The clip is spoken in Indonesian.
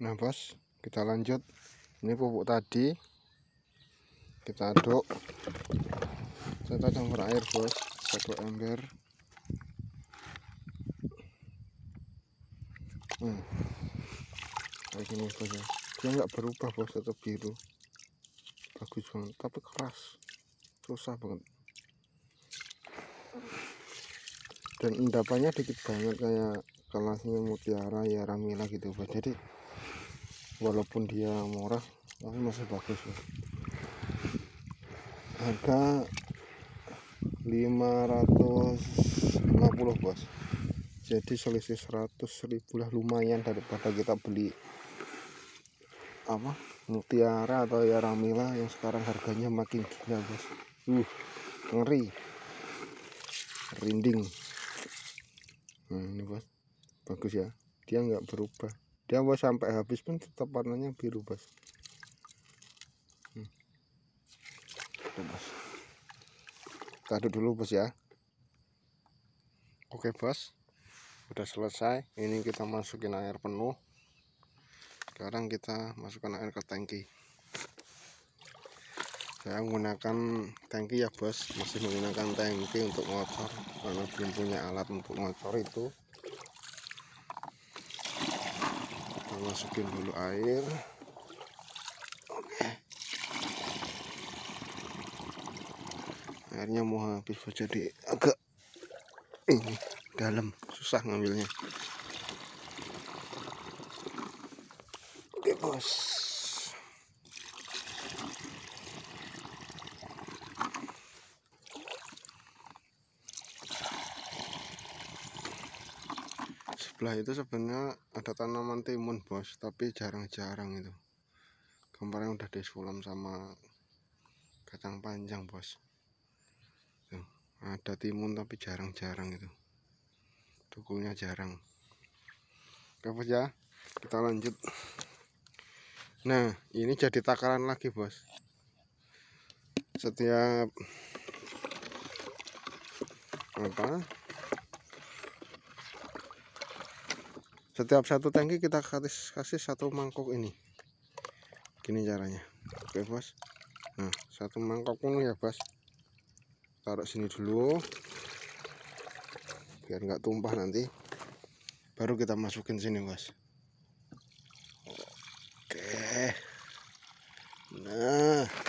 Nah bos, kita lanjut. Ini pupuk tadi kita aduk, kita campur air bos, 1 ember. Kayak gini bos ya. Dia nggak berubah bos, tetap biru, bagus banget, tapi keras, susah banget. Dan endapannya dikit banget, kayak kelasnya Mutiara ya Ramila gitu bos. Jadi walaupun dia murah tapi masih bagus bos. Harga 550 bos, jadi selisih 100.000 lah, lumayan daripada kita beli Mutiara atau ya Ramila yang sekarang harganya makin gila bos. Ngeri, rinding. Nah ini bos, bagus ya, dia nggak berubah, dia bos sampai habis pun tetap warnanya biru bos. Tuh, bos, kita aduk dulu bos ya. Oke bos, udah selesai. Ini kita masukin air penuh. Sekarang kita masukkan air ke tangki. Saya menggunakan tangki ya bos, masih menggunakan tangki untuk ngocor karena belum punya alat untuk ngocor itu. Kita masukin dulu air. Oke, airnya mau habis bos, jadi agak ini dalam, susah ngambilnya. Oke bos, sebelah itu sebenarnya ada tanaman timun bos, tapi jarang-jarang itu. Kemarin udah disulam sama kacang panjang bos. Tuh, ada timun tapi jarang-jarang itu, tukulnya jarang. Oke bos ya, kita lanjut. Nah ini jadi takaran lagi bos. Setiap setiap satu tangki kita kasih 1 mangkok ini. Gini caranya. Oke bos, nah 1 mangkok penuh ya bos. Taruh sini dulu biar nggak tumpah nanti, baru kita masukin sini bos. Oke, nah